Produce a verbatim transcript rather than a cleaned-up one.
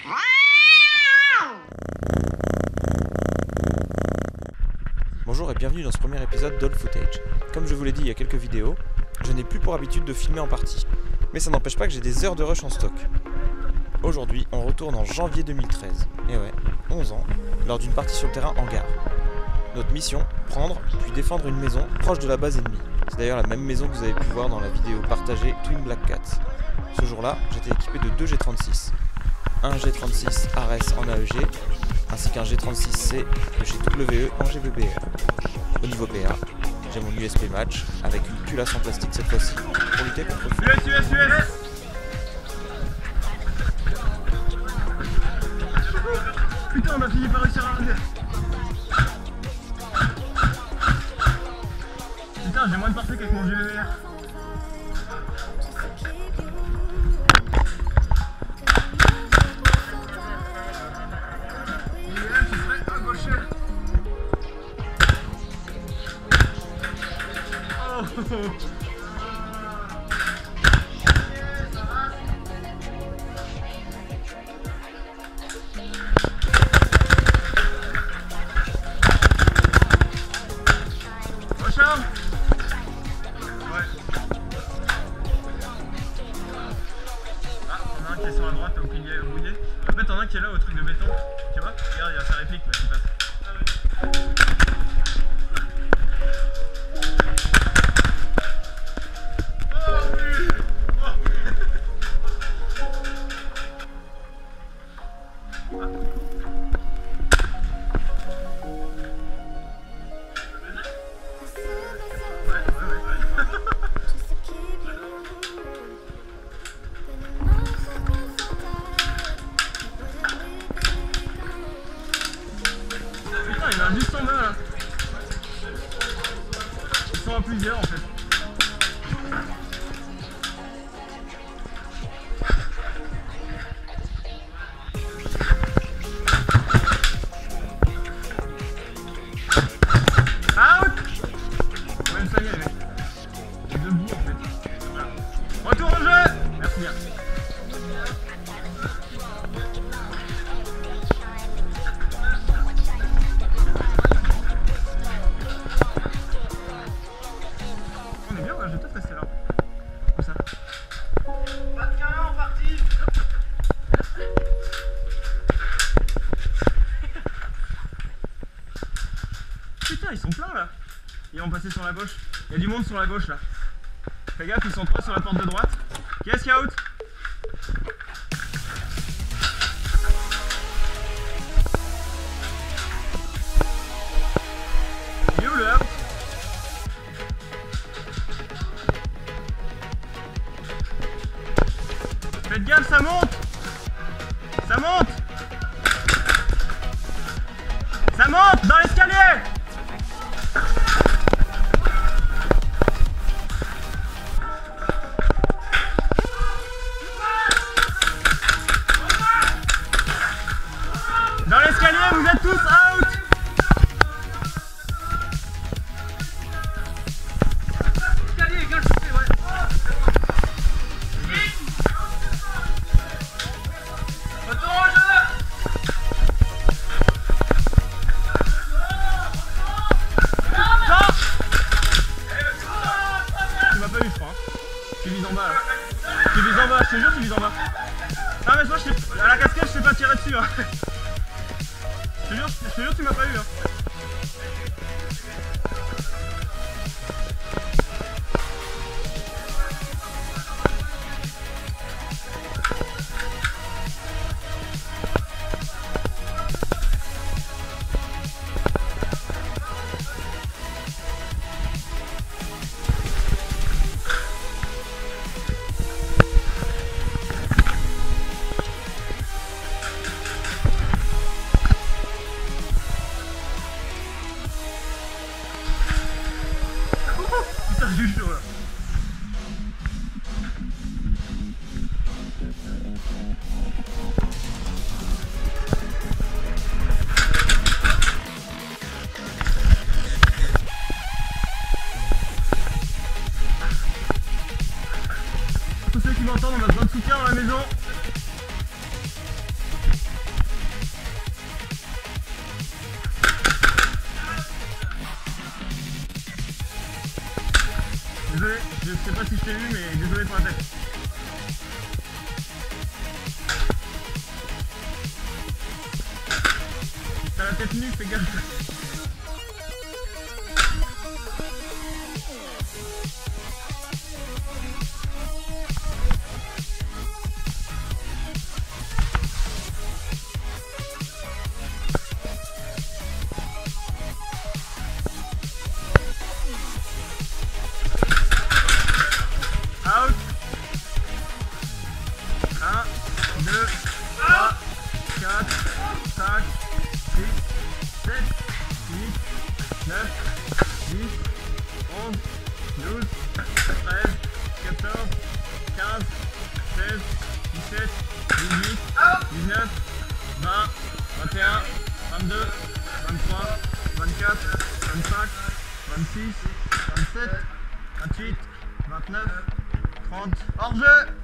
Bonjour et bienvenue dans ce premier épisode d'All Footage. Comme je vous l'ai dit il y a quelques vidéos, je n'ai plus pour habitude de filmer en partie. Mais ça n'empêche pas que j'ai des heures de rush en stock. Aujourd'hui, on retourne en janvier deux mille treize. Et ouais, onze ans, lors d'une partie sur le terrain en gare. Notre mission, prendre puis défendre une maison proche de la base ennemie. C'est d'ailleurs la même maison que vous avez pu voir dans la vidéo partagée Twin Black Cat. Ce jour-là, j'étais équipé de deux G trente-six. Un G trente-six R S en A E G, ainsi qu'un G trente-six C de chez W E en G V B R. Au niveau P A, j'ai mon U S P match avec une culasse en plastique cette fois-ci pour lutter contre le feu. U S, U S, U S. Putain, on a fini par réussir à arriver. Putain, j'ai moins de parfait qu'avec mon G V B R. Recharge. Ouais. Ah, t'en as un qui est sur la droite, au pilier rouillé. En fait, t'en as un qui est là au truc de béton. Tu vois? Regarde, il y a sa réplique là qui passe. Il y en a juste en bas là. Ils sont à plusieurs en fait. Out! Ouais, me soigner les mecs. J'ai debout en fait. Voilà. Retour au jeu! Merci bien. Je vais peut-être rester là. Comme ça. Pas de câlin en partie. Putain, ils sont pleins là. Ils vont passer sur la gauche. Il y a du monde sur la gauche là. Fais gaffe, ils sont trois sur la porte de droite. Qui est-ce qui est out? Il est où le out? Faites gaffe, ça monte! Ça monte! Ça monte dans l'escalier! Dans l'escalier, vous êtes tous out! Escalier, gars, je sais, ouais. Tu vises en bas là. Tu vises en bas, je te jure tu vises en bas. Non mais moi je t'ai... à la casquette je t'ai pas tiré dessus hein. Je te jure, je te jure tu m'as pas eu hein. Du chaud là. Tous ceux qui m'entendent, on a besoin de soutien dans la maison. je t'ai vu, mais désolé pour la tête. T'as la tête nue, fais gaffe. Out. un, deux, trois, quatre, cinq, six, sept, huit, neuf, dix, onze, douze, treize, quatorze, quinze, seize, dix-sept, dix-huit, dix-neuf, vingt, vingt et un, vingt-deux, vingt-trois, vingt-quatre, vingt-cinq, vingt-six, vingt-sept, vingt-huit, vingt-neuf, trente, hors jeu.